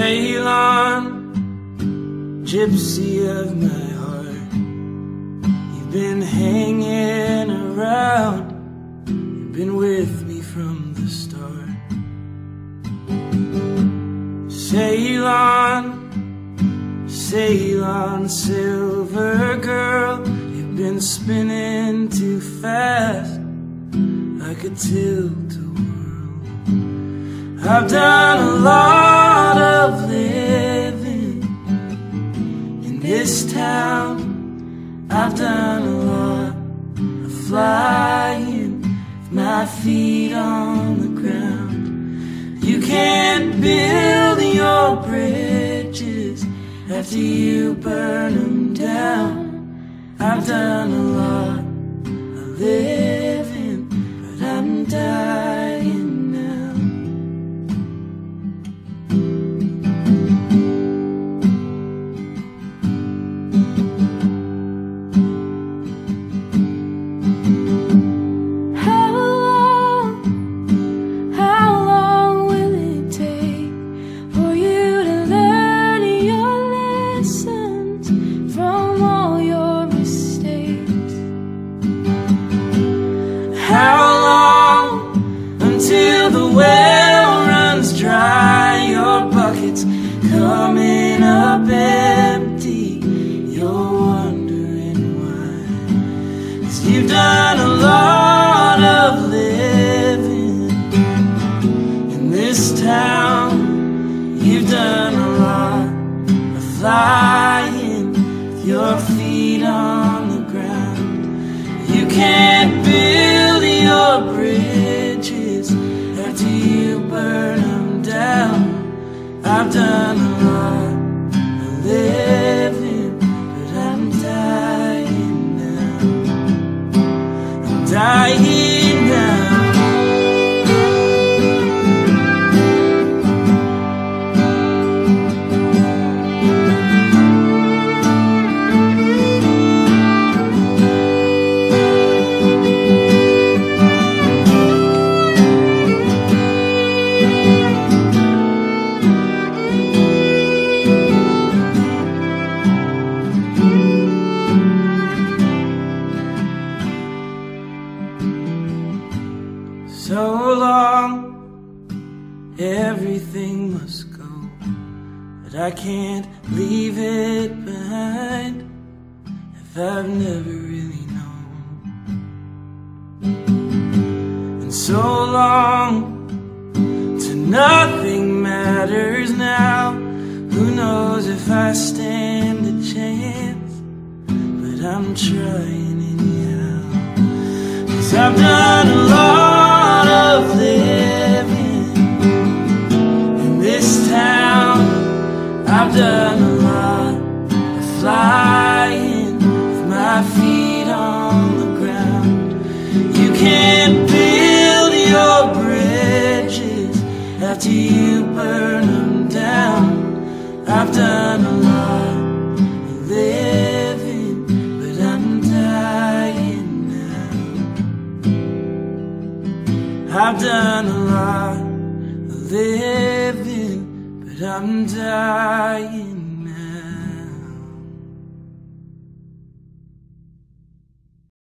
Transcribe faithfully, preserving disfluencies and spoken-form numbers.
Ceylon, gypsy of my heart, you've been hanging around, you've been with me from the start. Ceylon, Ceylon, silver girl, you've been spinning too fast like a tilt-a-whirl. I've done a lot of living in this town, I've done a lot of flying with my feet on the ground. You can't build your bridges after you burn them down. I've done a lot of living, but I'm dying now. How long, how long will it take for you to learn your lessons from all your mistakes? How long until the well runs dry, your bucket's coming up empty, you're wondering why? 'Cause you've done a lot of living in this town, you've done a lot of flying with your feet on the ground. You can't build your bridges after you burn them down. I've done a lot of living, but I'm dying now. I'm dying now. So long, everything must go, but I can't leave it behind if I've never really known. And so long, to nothing matters now. Who knows if I stand a chance, but I'm trying anyhow. 'Cause I've done a lot of living in this town, I've done a lot of flying with my feet on the ground. You can't build your bridges after you burn them down. I've done a lot of living, but I'm dying now. I've done a lot of living, but I'm dying.